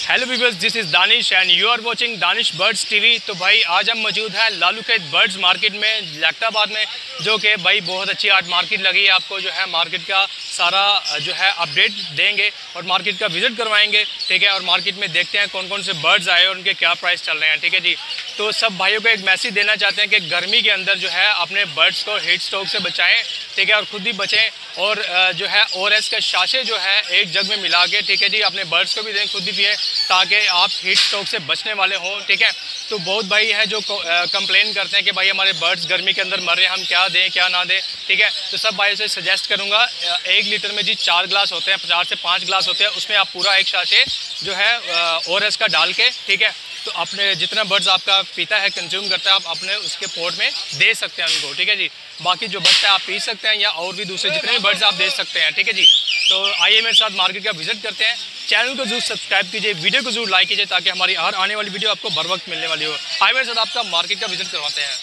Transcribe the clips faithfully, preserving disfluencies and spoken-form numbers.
Hello viewers, this is Danish and you are watching Danish birds TV. तो भाई आज हम मौजूद हैं लालू खेत बर्ड्स मार्केट में लैक्टाबाद में, जो कि भाई बहुत अच्छी आज मार्केट लगी है। आपको जो है मार्केट का सारा जो है अपडेट देंगे और मार्केट का विजिट करवाएंगे, ठीक है। और मार्केट में देखते हैं कौन कौन से बर्ड्स आए और उनके क्या प्राइस चल रहे हैं, ठीक है जी। तो सब भाइयों को एक मैसेज देना चाहते हैं कि गर्मी के अंदर जो है अपने बर्ड्स को हीट स्ट्रोक से बचाएँ, ठीक है, और ख़ुद ही बचें। और जो है ओ आर एस के शाशे जो है एक जग में मिला के, ठीक है जी, अपने बर्ड्स को भी दें, खुद ही पिए, ताकि आप हीट स्ट्रोक से बचने वाले हों, ठीक है। तो बहुत भाई है जो कंप्लेन करते हैं कि भाई हमारे बर्ड्स गर्मी के अंदर मर रहे हैं, हम क्या दें क्या ना दें, ठीक है। तो सब भाई से सजेस्ट करूंगा, एक लीटर में जी चार गिलास होते हैं, चार से पाँच गिलास होते हैं, उसमें आप पूरा एक शाशे जो है ओ आर एस का डाल के, ठीक है, तो अपने जितना बर्ड्स आपका पीता है, कंज्यूम करता है, आप अपने उसके पोट में दे सकते हैं उनको, ठीक है जी। बाकी जो बचता है आप पी सकते हैं या और भी दूसरे जितने भी बर्ड्स आप दे सकते हैं, ठीक है जी। तो आइए मेरे साथ मार्केट का विजिट करते हैं। चैनल को जरूर सब्सक्राइब कीजिए, वीडियो को जरूर लाइक कीजिए, ताकि हमारी हर आने वाली वीडियो आपको बर वक्त मिलने वाली हो। आइए मेरे साथ आपका मार्केट का विजिट करवाते हैं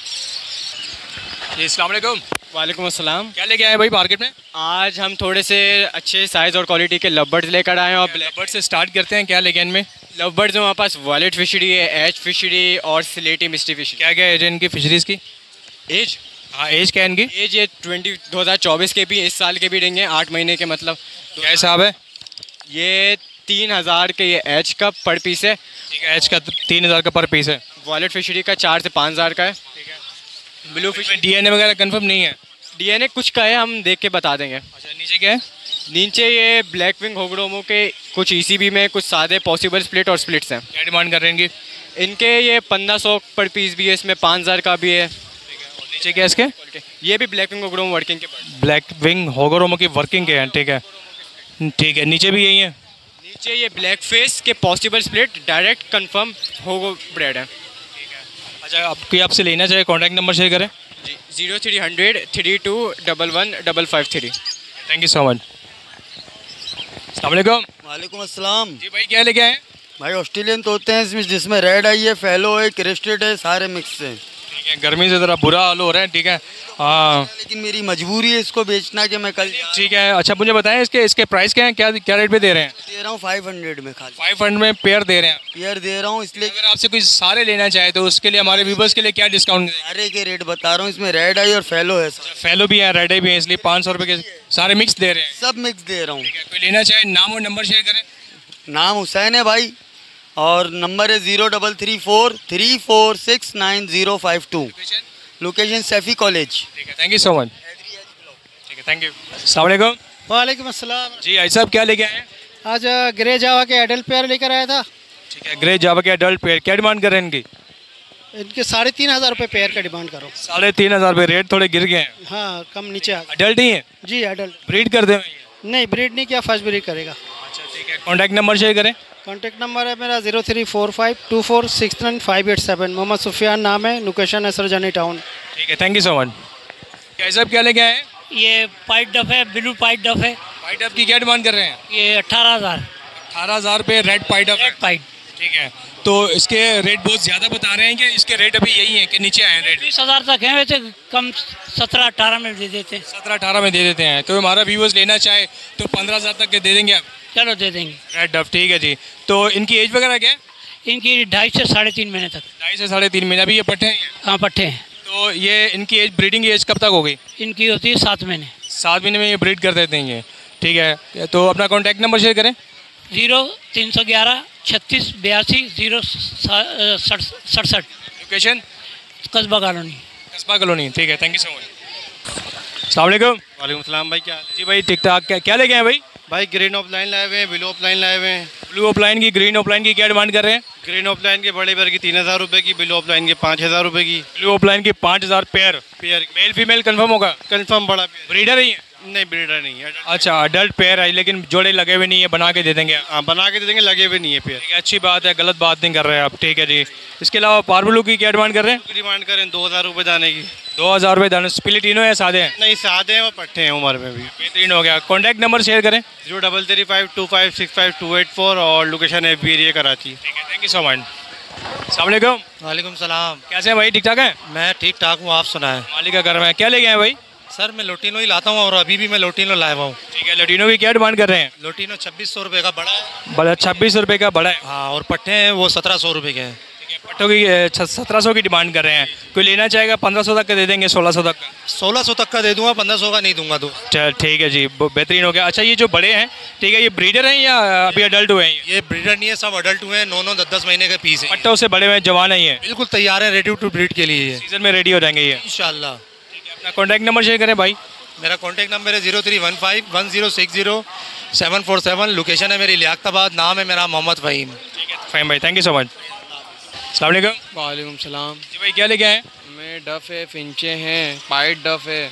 जी। अस्सलाम वालेकुम। वालेकुम अस्सलाम। क्या लेके आए भाई मार्केट में? आज हम थोड़े से अच्छे साइज़ और क्वालिटी के लव बर्ड्स लेकर आए हैं। और ब्लैक बर्ड से स्टार्ट करते हैं। क्या लेके आए इनमें? लव बर्ड्स में हमारे पास वॉलेट फिशरी है, एज फिशरी और स्लेटी मिस्टी फिशरी। क्या क्या एज है इनकी फिशरीज़ की? एज हाँ, एज क्या है इनकी? एज ये ट्वेंटी दो हज़ार चौबीस के भी, इस साल के भी रहेंगे, आठ महीने के। मतलब क्या हिसाब है? ये तीन हज़ार के ये एच का पर पीस है, ठीक है। एच का तीन हज़ार का पर पीस है। वॉलेट फिशरी का चार से पाँच हज़ार का है, ठीक है। Blue fish D N A वगैरह कन्फर्म नहीं है? डी एन ए कुछ का है, हम देख के बता देंगे। अच्छा, नीचे क्या है? नीचे ये ब्लैक विंग होगड़ोमो के कुछ ई सी बी में, कुछ सादे पॉसिबल स्प्लिट और स्प्लिट्स हैं। क्या डिमांड कर रहे हैं इनकी? इनके ये पंद्रह सौ पर पीस भी है, इसमें पाँच हज़ार का भी है। नीचे क्या है इसके? ये भी ब्लैक विंग होगड़ोमो वर्किंग के, ब्लैक विंग होगड़ोमो की वर्किंग के हैं, ठीक है ठीक है। नीचे भी यही है? नीचे ये ब्लैक फेस के पॉसिबल स्प्लिट डायरेक्ट कंफर्म होगो ब्रेड है। अच्छा, आपकी आपसे लेना चाहिए, कॉन्टैक्ट नंबर शेयर करें जी। Zero three hundred three two double one double five three. Thank you so much. अस्सलाम वालेकुम। वालेकुम अस्सलाम। जी भाई, क्या लेके आए? भाई ऑस्ट्रेलियन तोते हैं, इसमें जिसमें रेड आई है, फेलो है, क्रिस्टेड है, सारे मिक्स हैं। ठीक है, गर्मी से ज़रा बुरा हाल हो रहा है, ठीक है। हाँ, लेकिन मेरी मजबूरी है इसको बेचना, कि मैं कल ठीक है। अच्छा, मुझे बताएं इसके इसके प्राइस क्या है, क्या क्या रेट पे दे रहे हैं? दे रहा हूँ फाइव हंड्रेड में, खाली फाइव हंड्रेड में पेयर दे रहे हैं? पेयर दे रहा हूँ, इसलिए अगर आपसे कोई सारे लेना चाहे तो उसके लिए, हमारे व्यूवर्स के लिए क्या डिस्काउंट? सारे के रेट बता रहा हूँ, इसमें रेड आई और फेलो है, सब फेलो भी है, रेड भी है, इसलिए पाँच सौ रुपये के सारे मिक्स दे रहे हैं। सब मिक्स दे रहा हूँ। ठीक है, कोई लेना चाहे नाम और नंबर शेयर करें। नाम हुसैन है भाई, और नंबर है zero double three four three four six nine zero five two. Location Saifi college. ठीक है, थैंक यू सो मच। ठीक है, थैंक यू। अस्सलाम वालेकुम। वालेकुम अस्सलाम। जी भाई साहब, क्या लेके आए हैं? आज ग्रे जावा के एडल्ट पेयर लेकर आया था। ठीक है, ग्रे जावा के एडल्ट पेयर, क्या डिमांड कर रहे हैं इनकी? इनके साढ़े तीन हज़ार रुपये पेयर का डिमांड करो। साढ़े तीन हज़ार रुपये, रेट थोड़े गिर गए हैं। हाँ, कम नीचे आ गए। एडल्ट ही है? जी एडल्ट। ब्रीड कर दें? नहीं, ब्रीड नहीं किया, फर्स्ट ब्रीड करेगा। अच्छा, ठीक है। कॉन्टैक्ट नंबर शेयर करें। कॉन्टैक्ट नंबर है मेरा zero three four five two four six nine five eight seven. Mohammad Sufiyan नाम है, लोकेशन है सरजनी टाउन। ठीक है, थैंक यू सो मच। क्या सब क्या लेके आए हैं? ये पाइट डफ है, ब्लू पाइट डफ है। पाइट अप की क्या डिमांड कर रहे हैं? ये अट्ठारह हज़ार। अठारह हज़ार रुपये red pied up. Red pied. ठीक है, तो इसके रेट बहुत ज़्यादा बता रहे हैं कि इसके रेट अभी यही है कि नीचे आए हैं रेट? बीस हज़ार तक हैं, वैसे कम सत्रह अट्ठारह में दे देते हैं। सत्रह अठारह में दे देते हैं। तो हमारा व्यूवर्स लेना चाहे तो पंद्रह हज़ार तक के दे देंगे आप? चलो दे देंगे। रेड डफ, ठीक है जी। तो इनकी एज वगैरह क्या है? इनकी ढाई से साढ़े तीन महीने तक। ढाई से साढ़े तीन महीने। अभी ये पट्टे हैं? हाँ, पट्टे हैं। तो ये इनकी एज, ब्रीडिंग एज कब तक हो गई? इनकी होती है सात महीने। सात महीने में ये ब्रीड कर देते हैं ये, ठीक है। तो अपना कॉन्टैक्ट नंबर शेयर करें। जीरो तीन सौ ग्यारह छत्तीस बयासी जीरो सड़सठ। लोकेशन? कस्बा कॉलोनी। कस्बा कॉलोनी, ठीक है, थैंक यू सो मच। अस्सलाम वालेकुम। वालेकुम सलाम भाई। क्या जी भाई, ठीक ठाक। क्या क्या लेके आए भाई? भाई ग्रीन ऑफलाइन लाए हुए हैं, ब्लू ऑफलाइन लाए हुए हैं। ब्लू ऑफलाइन की, ग्रीन ऑफलाइन की क्या डिमांड कर रहे हैं? ग्रीन ऑफलाइन के बड़े पेयर की तीन हज़ार रुपये की, ब्लू ऑफलाइन के पाँच हज़ार रुपये की। ब्लू ऑफलाइन की पाँच हज़ार pair. Pair male female confirm होगा? कंफर्म बड़ा पेयर। ब्रीडर ही है? नहीं, ब्रीडर नहीं है। अच्छा, अडल्ट पेयर है, लेकिन जोड़े लगे हुए नहीं है, बना के दे देंगे? हाँ, बना के दे देंगे, लगे हुए नहीं है पेयर। ठीक है, अच्छी बात है, गलत बात नहीं कर रहे हैं आप, ठीक है जी। इसके अलावा पार्बलू की क्या डिमांड कर रहे हैं? डिमांड करें दो हज़ार रुपये दाने की। दो हज़ार रुपये दाने। स्प्लिटिनो है, सादे हैं? नहीं, सादे हैं और पट्टे हैं उम्र में भी। बेहतरीन हो गया। कॉन्टैक्ट नंबर शेयर करें। Zero double three five two five six five two eight four और लोकेशन है बी एरिया कराची। ठीक है, थैंक यू सो मच। अस्सलाम वालेकुम। वालेकुम सलाम। कैसे हैं भाई, ठीक ठाक हैं? मैं ठीक ठाक हूँ, आप सुनाएं। मालिक का घर में। क्या ले गए हैं भाई? सर मैं लोटिनो ही लाता हूँ और अभी भी मैं लोटिनो लाया हुआ हूँ। ठीक है, लोटिनो की क्या डिमांड कर रहे हैं? लोटिनो छब्बीस सौ रुपये का बड़ा है। बड़ा छब्बीस रुपये का बड़ा है। हाँ, और पट्टे हैं वो सत्रह सौ रुपये के हैं। ठीक है, पट्टों की सत्रह सौ की डिमांड कर रहे हैं। कोई लेना चाहेगा पंद्रह सौ तक का दे देंगे, सोलह सौ तक का। सोलह सौ तक का दे दूंगा, पंद्रह सौ का नहीं दूंगा। तो चल ठीक है जी, बेहतरीन हो गया। अच्छा, ये जो बड़े हैं, ठीक है, ये ब्रीडर हैं या अभी अडल्ट हुए हैं? ये ब्रीडर नहीं है, सब अडल्ट हुए हैं, नौ नौ दस दस महीने के पीस है। पट्टों से बड़े हुए हैं, जवान नहीं है, बिल्कुल तैयार है, रेडी टू ब्रीड के लिए। सीजन में रेडी हो जाएंगे ये इंशाल्लाह। अपना कॉन्टैक्ट नंबर शेयर करें भाई। मेरा कॉन्टैक्ट नंबर है zero three one five one zero six zero seven four seven. Location है मेरी लियाकताबाद, नाम है मेरा मोहम्मद फ़हीम। ठीक है फ़हीम भाई, थैंक यू सो मच। अस्सलाम वालेकुम। वालेकुम सलाम। जी भाई, क्या लेके आए? में डफ है, फिंचे हैं, वाइट डफ है,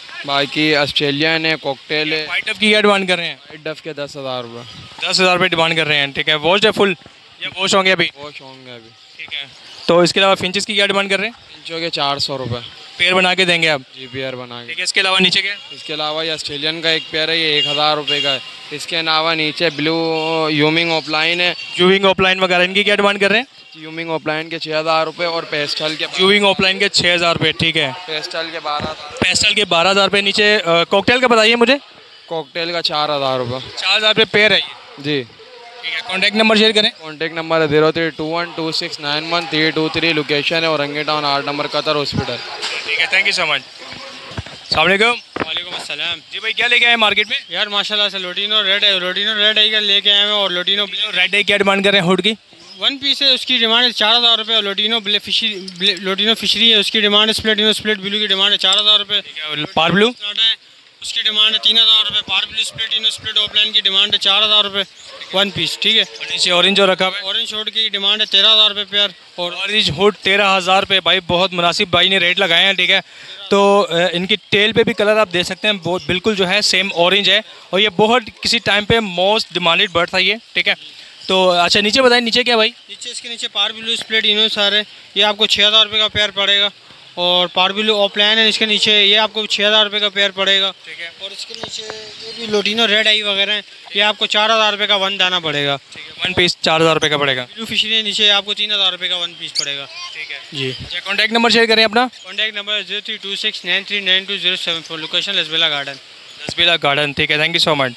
बाकी ऑस्ट्रेलियन है, कॉकटेल है। वाइट डफ की क्या डिमांड कर रहे हैं? वाइट डफ के दस हज़ार रुपये। दस हज़ार रुपये डिमांड कर रहे हैं। ठीक है, वॉश है फुल या वॉश होंगे अभी? वॉश होंगे अभी। ठीक है, तो इसके अलावा फिंचेस की क्या डिमांड कर रहे हैं? फिंचों के चार सौ रुपये पेयर बना के देंगे आप? जी, पेयर बना के। ठीक है, इसके अलावा नीचे क्या? इसके अलावा ये ऑस्ट्रेलियन का एक पेयर है, ये एक हज़ार रुपये का है। इसके अलावा नीचे ब्लू यूमिंग ऑफलाइन है। यूविंग ऑफलाइन वगैरह इनकी क्या डिमांड कर रहे हैं? यूमिंग ऑफलाइन के छः हज़ार रुपये और पेस्टल के यूविंग ऑफलाइन के छः हज़ार रुपये। ठीक है, पेस्टल के बारह हज़ार पेस्टल के बारह हज़ार रुपये। नीचे कॉकटेल का बताइए मुझे। कॉकटेल का चार हज़ार रुपये। चार हज़ार रुपये पेयर है ये। जी। ठीक है, कॉन्टैक्ट नंबर शेयर करें। कॉन्टैक्ट नंबर है zero three two one two six nine one three two three. Location है औरंगी टाउन, आठ नंबर कतर हॉस्पिटल। ठीक है, थैंक यू सो मच। अस्सलाम वालेकुम। वालेकुम अस्सलाम। जी भाई, क्या लेके आए मार्केट में? यार माशाल्लाह से लोटिनो रेड है, लोटिनो रेड आई का लेके आए हैं और लोटिनो रेड आई क्या डिमांड कर रहे हैं हुड की? वन पीस है, उसकी डिमांड है चार हज़ार रुपये। लोटिनो ब्ले फिशरी लोटिनो फिशरी है, उसकी डिमांड है स्प्लिट स्प्लिट ब्लू की डिमांड है चार हज़ार रुपये। पार ब्लू है, उसकी डिमांड है तीन हज़ार रुपये। पार blue split ino split opaline की डिमांड है चार हज़ार रुपये वन पीस। ठीक है, और नीचे ऑरेंज और रखा हुआ है। ऑरेंज शॉर्ट की डिमांड है तेरह हज़ार रुपये पेयर। और ऑरेंज हुड तेरह हज़ार रुपये। भाई बहुत मुनासिब भाई ने रेट लगाए हैं। ठीक है, तो अ, इनकी टेल पे भी कलर आप देख सकते हैं, बहुत बिल्कुल जो है सेम ऑरेंज है। और ये बहुत किसी टाइम पे मोस्ट डिमांडेड बर्ड था ये। ठीक है, तो अच्छा नीचे बताएं, नीचे क्या भाई? नीचे इसके नीचे पार ब्लू स्प्लिट इनो सारे, ये आपको छः हज़ार रुपये का पेयर पड़ेगा। और पार ब्लू ऑफलाइन है, इसके नीचे ये आपको छः हज़ार रुपये का पेयर पड़ेगा। ठीक है, और इसके नीचे ये भी लोटिनो रेड आई वगैरह हैं, ये आपको चार हज़ार रुपये का वन दाना पड़ेगा। ठीक है, वन पीस चार हज़ार रुपये का पड़ेगा। ब्लू फिशरी नीचे आपको तीन हज़ार रुपये का वन पीस पड़ेगा। ठीक है जी। अच्छा, कॉन्टैक्ट नंबर शेयर करें अपना। Contact number zero three two six nine three nine two zero seven four. Location Lasbela garden. Lasbela garden. ठीक है, थैंक यू सो मच।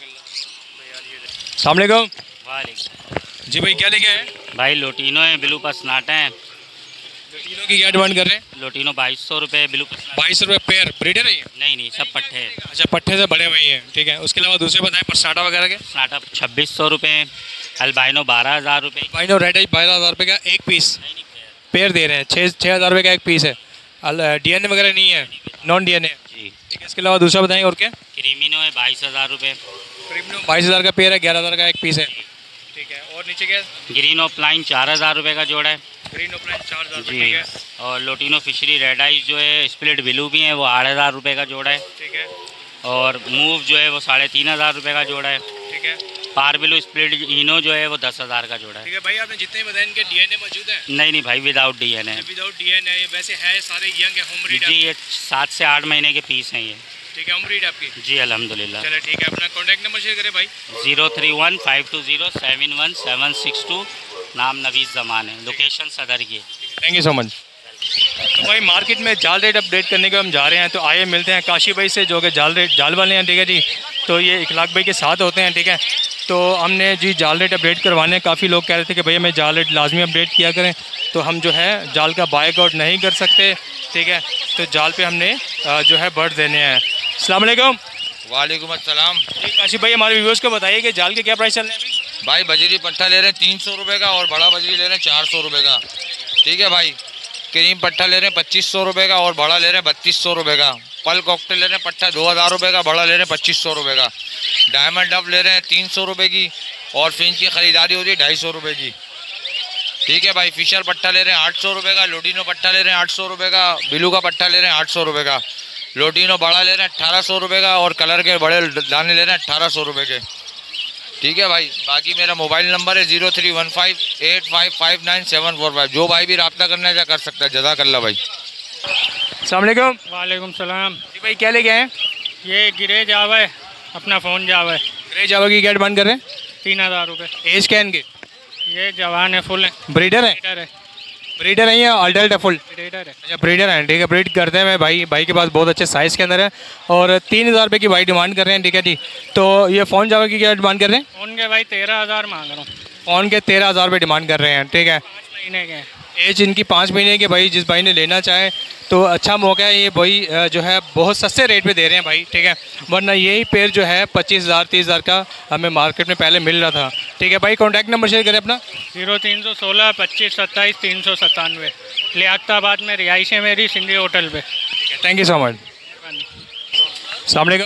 अस्सलाम वालेकुम। वालेकुम। जी भाई, क्या लेके आए? भाई लोटिनो है, ब्लू पसनाटा है। लोटिनो की क्या डिमांड कर रहे हैं? लोटिनो बाईस सौ रुपये, ब्लू पसनाटा। बाईस रुपये पेयर। ब्रीडर है ये? नहीं नहीं, सब पट्टे हैं। अच्छा, पट्टे से बड़े हुए हैं। ठीक है, उसके अलावा दूसरे बताएं परसाटा वगैरह के। पसनाटा छब्बीस सौ रुपये, अल्बाइनो बारह हज़ार रुपये। बाइनो रेड आई बारह हज़ार रुपये का एक पीस पेयर दे रहे हैं। छः छः हज़ार रुपये का एक पीस है। डी एन ए वगैरह नहीं है, नॉन डी एन ए। जी। ठीक है, इसके अलावा दूसरा बताएं और क्या? क्रीमिनो है बाईस हज़ार रुपये। बाईस हज़ार का पेयर है, ग्यारह हज़ार का एक पीस है। ठीक है, और नीचे क्या? ग्रीन ऑफलाइन चार हज़ार रुपये का जोड़ा है। ग्रीन ऑफलाइन चार हज़ार। जी। ठीक है, और लोटिनो फिशरी रेड आइज जो है स्प्लिट ब्लू भी है, वो आठ हज़ार रुपये का जोड़ा है। ठीक है, और मूव जो है वो साढ़े तीन हज़ार रुपये का जोड़ा है। ठीक है, पार ब्लू स्प्लिट इनो जो है वो दस हज़ार का जोड़ा है। ठीक है भाई, आपने जितने बताए इनके डी एन ए मौजूद है? नहीं नहीं भाई, विदाउट डी एन है। विदाउट डी एन ए वैसे है सारे यंग है, होम रीड। जी, ये सात से आठ महीने के पीस हैं ये। ठीक है, होम रीड आपकी? जी अल्हम्दुलिल्लाह। चलो ठीक है, अपना कॉन्टैक्ट नंबर शेयर करें भाई। Zero three one five two zero seven one seven six two. नाम नवीज़ जमान है, लोकेशन सदर की है। Thank you so much. तो भाई मार्केट में जाल रेट अपडेट करने को हम जा रहे हैं, तो आइए मिलते हैं काशी भाई से जो कि जाल रेट जाल वाले हैं। ठीक है जी, तो ये इखलाक भाई के साथ होते हैं। ठीक है, तो हमने जी जाल रेट अपडेट करवाने, काफ़ी लोग कह रहे थे कि भैया मैं जाल रेट लाजमी अपडेट किया करें, तो हम जो है जाल का बाइकआउट नहीं कर सकते। ठीक है, तो जाल पे हमने जो है बर्ड देने हैं। अस्सलाम वालेकुम। वालेकुम अस्सलाम। जी काशी भाई, हमारे व्यूअर्स को बताइए कि जाल के क्या प्राइस चल रहे हैं अभी? भाई बजरी पट्टा ले रहे हैं तीन सौ रुपये का और बड़ा बजरी ले रहे हैं चार सौ रुपये का। ठीक है भाई, क्रीम पट्टा ले रहे हैं पच्चीस सौ रुपये का और बड़ा ले रहे हैं बत्तीस सौ रुपये का। पल कॉकटेल ले रहे हैं पट्टा दो हज़ार रुपये का, बड़ा ले रहे हैं पच्चीस सौ रुपये का। डायमंड डब ले रहे हैं तीन सौ रुपये की और फिंच की ख़रीदारी हो रही है ढाई सौ रुपये की। ठीक है भाई, फिशर पट्टा ले रहे हैं आठ सौ रुपये का, लोटिनो पट्टा ले रहे हैं आठ सौ रुपये का, बिलू का पट्टा ले रहे हैं आठ सौ रुपये का, लोटिनो बड़ा ले रहे हैं अट्ठारह सौ रुपये का और कलर के बड़े दाने ले रहे हैं अट्ठारह सौ रुपये के। ठीक है भाई, बाकी मेरा मोबाइल नंबर है zero three one five eight five five nine seven four five. जो भाई भी रब्ता करना चाहे कर सकता है। जज़ाकल्लाह भाई। अस्सलाम वालेकुम। वालेकुम सलाम। जी भाई, क्या लेके आए? ये गिरे जावा है, अपना फ़ोन जावा है। ग्रे जावा की क्या डिमांड कर रहे हैं? तीन हज़ार रुपये। एज क्या है इनकी? ये जवान है, फुल है। ब्रीडर है? ब्रीडर है। ब्रीडर है या अडल्ट है फुल? ब्रीडर है। अच्छा ब्रीडर है, ठीक है। ब्रीड करते हैं भाई, भाई के पास बहुत अच्छे साइज़ के अंदर है और तीन हज़ार रुपये की भाई डिमांड कर रहे हैं, ठीक है जी। तो ये फ़ोन जावा की क्या डिमांड कर रहे हैं? फ़ोन के भाई तेरह हज़ार मांग रहा हूँ। फ़ोन के तेरह हज़ार रुपये डिमांड कर रहे हैं, ठीक है। पाँच महीने के हैं। एज इनकी पाँच महीने के भाई, जिस भाई ने लेना चाहे तो अच्छा मौका है ये भाई, जो है बहुत सस्ते रेट पे दे रहे हैं भाई, ठीक है। वरना यही पेयर जो है पच्चीस हज़ार तीस हज़ार का हमें मार्केट में पहले मिल रहा था, ठीक है भाई। कॉन्टैक्ट नंबर शेयर करें अपना। जीरो तीन सौ सोलह पच्चीस सत्ताईस तीन सौ सत्तानवे, लियाकताबाद में रिहाइश है मेरी, सिंधी होटल पे। Thank you so much. अस्सलाम वालेकुम।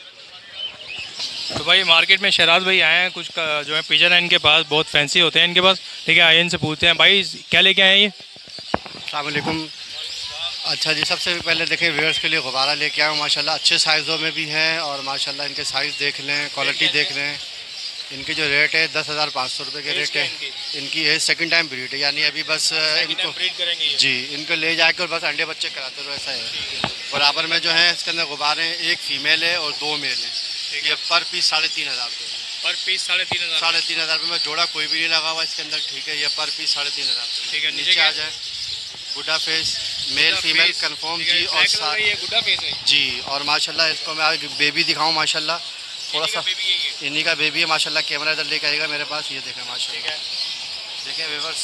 तो भाई मार्केट में शहराज भाई आए हैं, कुछ का जो है पिजन है इनके पास, बहुत फैंसी होते हैं इनके पास, ठीक है। आइए इनसे पूछते हैं भाई क्या लेके आए हैं ये? अस्सलाम वालेकुम। अच्छा जी, सबसे पहले देखें व्यूअर्स के लिए गुब्बारा लेके आए माशाल्लाह, अच्छे साइज़ों में भी हैं और माशाल्लाह इनके साइज़ देख लें, क्वालिटी देख लें। इनकी जो रेट है दस हज़ार पाँच सौ रुपये के रेट है। इनकी एज सेकंड टाइम ब्रीड है, यानी अभी बस इनको जी इनको ले जाके और बस अंडे बच्चे कराते रहो, ऐसा है। बराबर में जो है इसके अंदर गुब्बारे एक फ़ीमेल है और दो मेल हैं। ये पर पीस साढ़े तीन हज़ार रुपये पर पीस साढ़े तीन हज़ार साढ़े तीन हज़ार रुपये में जोड़ा कोई भी नहीं लगा हुआ इसके अंदर, ठीक है। ये पर पीस साढ़े तीन हज़ार ठीक है। नीचे आ जाए बुढ़ा फेस मेल फीमेल कंफर्म जी, और साथ ये गुड्डा फेस है जी। और माशाल्लाह इसको मैं आज बेबी दिखाऊं, माशाल्लाह थोड़ा सा इन्हीं का बेबी है माशाल्लाह। कैमरा इधर लेके आएगा मेरे पास, ये देखें माशाल्लाह, देखें व्यूअर्स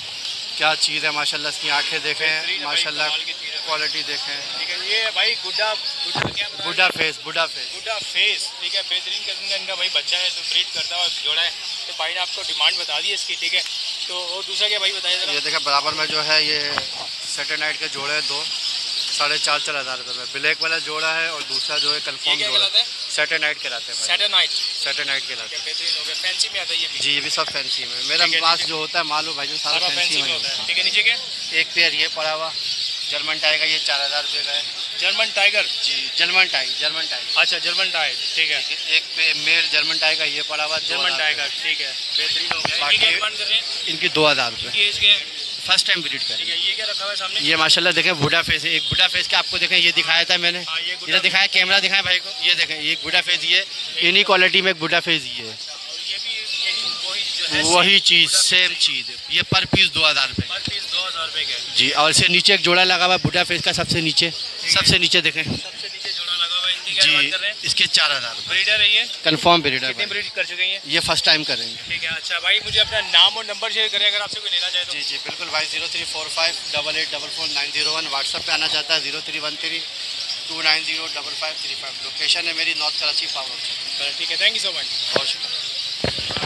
क्या चीज़ है माशाल्लाह। इसकी आंखें देखें माशाल्लाह, क्वालिटी देखें, ठीक है। ये भाई गुड्डा गुड्डा क्या बता बुढ़ा फेस बुढ़ा फेस गुड्डा फेस, ठीक है। बेहतरीन किस्म का इनका भाई बच्चा है, तो ब्रीड करता है और जोड़ा है। तो भाई ने आपको डिमांड बता दी है इसकी, ठीक है। तो और दूसरा क्या भाई बताइए जरा? ये देखें बराबर में जो है ये सैटेलाइट के जोड़े हैं दो, साढ़े चार चार हज़ार रुपये में। ब्लैक वाला जोड़ा है और दूसरा जो है कन्फर्म जोड़ा है, सैटेलाइट कहलाते हैं। सैटेलाइट सैटेलाइट कहलाते हैं। बेहतरीन हो गया, फैंसी में आता है ये भी। जी ये भी सब फैंसी में। मेरा पास जो होता है मालूम भाई जो सारा फैंसी में होता है, ठीक है। नीचे क्या? एक पेयर ये पड़ा हुआ जर्मन टाइगर, ये चार हज़ार रुपये का है। जर्मन टाइगर जी जर्मन टाइगर जर्मन टाइगर अच्छा जर्मन टाइगर, ठीक है। एक पे मेल जर्मन टाइगर ये पड़ा हुआ जर्मन टाइगर, ठीक है। बेहतरीन हो गया। बाकी क्या डिमांड कर रहे हैं? इनकी दो हज़ार रुपये एज के फर्स्ट टाइम ब्रीड करें। ठीक है। ये क्या रखा हुआ है सामने? ये माशाल्लाह देखें बुढ़ा फेस है। एक बुढ़ा फेस का आपको देखें ये दिखाया था मैंने, हाँ, ये इधर दिखाया, कैमरा दिखाया भाई को, ये देखें ये बुढ़ा फेस, ये इन्हीं क्वालिटी में एक बुढ़ा फेस ये है। ये भी यही वही जो है वही चीज़ सेम चीज़ है। ये पर पीस दो हज़ार रुपये पर पीस दो हज़ार रुपये का है। जी। और इससे नीचे एक जोड़ा लगा हुआ है बुढ़ा फेस का, सबसे नीचे सबसे नीचे देखें सबसे नीचे जोड़ा लगा हुआ है। इनकी क्या डिमांड कर रहे हैं? जी इसके चार हज़ार रुपये ब्रीडर है ये? कन्फर्म ब्रीड कितनी है। ब्रीड कर चुके हैं? ये फर्स्ट टाइम करेंगे। ठीक है। अच्छा भाई मुझे अपना नाम और नंबर शेयर करें अगर आपसे कोई लेना चाहे तो। जी जी बिल्कुल भाई, zero three four five double eight double four nine zero one. WhatsApp पे आना चाहता है zero three one three two nine zero double five three five. Location है मेरी नॉर्थ कराची पावर। ठीक है, थैंक यू सो मच। बहुत शुक्रिया।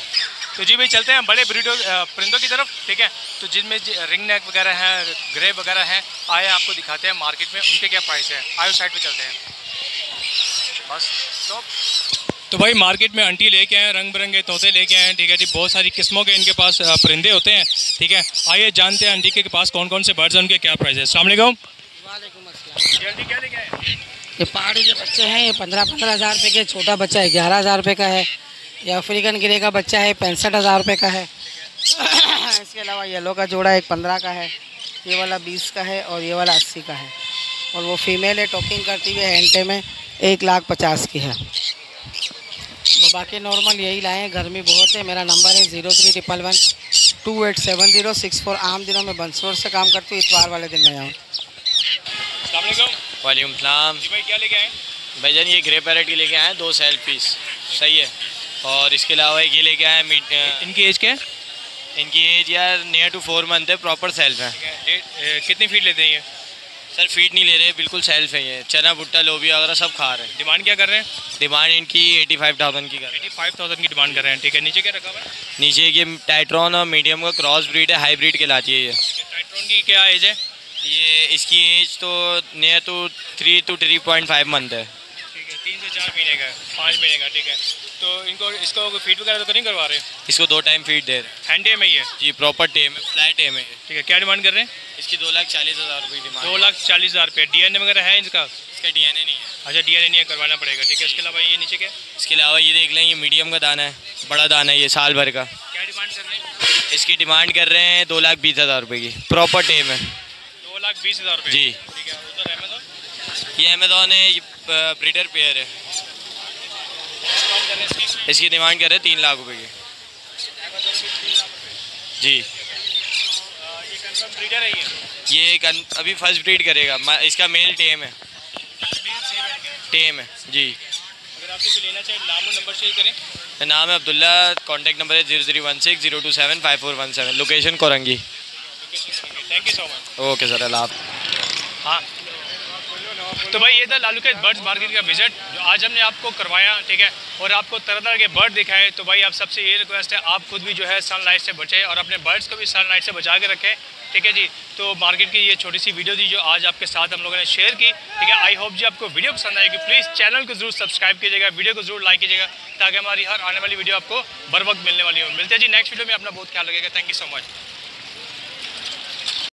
तो जी भाई चलते हैं बड़े ब्रीडों परिंदों की तरफ, ठीक है। तो जिनमें रिंग नेक वगैरह हैं, ग्रे वगैरह हैं, आए आपको दिखाते हैं मार्केट में उनके क्या प्राइस है। आयो साइड पे चलते हैं बस। तो तो भाई मार्केट में आंटी लेके आए, रंग बिरंगे तोते लेके आए हैं, ठीक है जी। बहुत सारी किस्मों के इनके पास परिंदे होते हैं, ठीक है। आइए जानते हैं आंटी के पास कौन कौन से बर्ड्स हैं, उनके क्या प्राइस है। अस्सलाम वालेकुम। वालेकुम अस्सलाम। जी आंटी क्या लेके आए? ये पहाड़ी के बच्चे हैं, ये पंद्रह पंद्रह हज़ार रुपये के, छोटा बच्चा है ग्यारह हज़ार रुपये का है। ये अफ्रीकन ग्रे का बच्चा है पैंसठ हज़ार रुपये का है। इसके अलावा येलो का जोड़ा एक पंद्रह का है, ये वाला बीस का है और ये वाला अस्सी का है। और वो फीमेल है टॉकिंग करती हुई हैंटे में, एक लाख पचास की है। तो बाकी नॉर्मल यही लाए हैं, गर्मी बहुत है। मेरा नंबर है zero three triple one two eight seven zero six four. आम दिनों में बंसोर से काम करती हूँ, इतवार वाले दिन में आऊँ। वालेकुम सलाम। जी भाई क्या लेके आए? भाईजान ये ग्रे पैरेट की लेके आए हैं, दो सेल पीस, सही है। और इसके अलावा एक ये लेके आए हैं मीट। इनकी एज क्या है? इनकी एज यार नियर टू फोर मंथ है, प्रॉपर सेल्फ है। कितनी फीट लेते हैं ये? सर फीड नहीं ले रहे, बिल्कुल सेल्फ है ये। चना भुट्टा लोबिया वगैरह सब खा रहे हैं। डिमांड क्या कर रहे हैं? डिमांड इनकी एटी फाइव थाउजेंड की कर रहे हैं। एटी फाइव थाउजेंड की डिमांड कर रहे हैं, ठीक है। नीचे क्या रखा हुआ है? नीचे ये टाइट्रॉन और मीडियम का क्रॉस ब्रीड है, हाइब्रिड कहलाती है ये। टाइट्रॉन की क्या एज है? ये इसकी एज तो near two three two three point five month है। ठीक है, तीन से चार महीने का, पाँच महीने का, ठीक है। तो इनको इसको फीड वगैरह तो नहीं करवा रहे? इसको दो टाइम फीड दे रहे हैं। हैंड टेम है ये? जी प्रॉपर टेम है, फ्लैट टेम है। ठीक है, क्या डिमांड कर रहे हैं? इसकी दो लाख चालीस हज़ार रुपये डिमांड। दो लाख चालीस हज़ार रुपये। डी एन ए वगैरह है इसका? इसका डी एन ए नहीं है। अच्छा डी एन ए नहीं है, करवाना पड़ेगा, ठीक है। इसके अलावा ये नीचे क्या? इसके अलावा ये देख लें, ये मीडियम का दाना है, बड़ा दाना है ये, साल भर का। क्या डिमांड कर रहे हैं? इसकी डिमांड कर रहे हैं दो लाख बीस हज़ार रुपये की, प्रॉपर टेम है। दो लाख बीस हज़ार रुपये जी। ठीक है। उधर अमेज़ॉन? ये अमेज़ॉन है, ये ब्रीडर पेयर है। इसकी डिमांड कर रहे हैं तीन लाख रुपए की। जी। ये ब्रीडर है ये? ये एक अन- अभी फर्स्ट ब्रीड करेगा। मा- इसका मेल टेम है। टेम है जी। अगर आपको कोई लेना चाहिए नाम और नंबर शेयर करें। मेरा नाम है अब्दुल्ला, कॉन्टैक्ट नंबर है zero three one six zero two seven five four one seven, location Korangi. Thank you so much. Okay sir, अल्लाह हाफ़िज़। हाँ तो भाई ये था लालूखेत बर्ड्स मार्केट का विजिट जो आज हमने आपको करवाया, ठीक है, और आपको तरह तरह के बर्ड दिखाए। तो भाई आप सबसे ये रिक्वेस्ट है आप खुद भी जो है सनलाइट से बचें और अपने बर्ड्स को भी सनलाइट से बचा के रखें, ठीक है जी। तो मार्केट की ये छोटी सी वीडियो थी जो आज आपके साथ हम लोगों ने शेयर की, ठीक है। आई होप जी आपको वीडियो पसंद आएगी। प्लीज़ चैनल को जरूर सब्सक्राइब कीजिएगा, वीडियो को जरूर लाइक कीजिएगा ताकि हमारी हर आने वाली वीडियो आपको बर वक्त मिलने वाली हो। मिलते हैं जी नेक्स्ट वीडियो में। अपना बहुत ख्याल रखिएगा। Thank you so much.